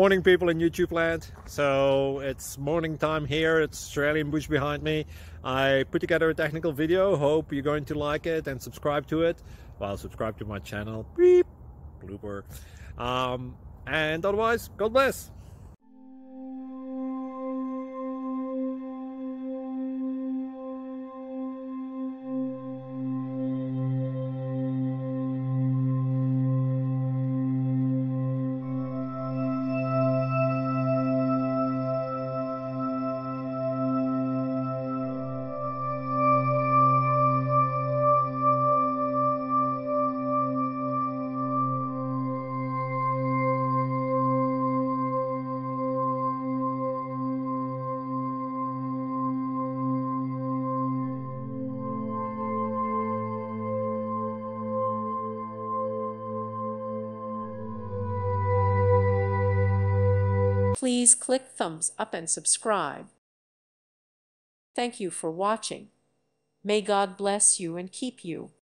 Morning, people in YouTube land. So it's morning time here. It's Australian bush behind me. I put together a technical video. Hope you're going to like it and subscribe to it. Well, subscribe to my channel. Beep. Blooper. And otherwise, God bless. Please click thumbs up and subscribe. Thank you for watching. May God bless you and keep you.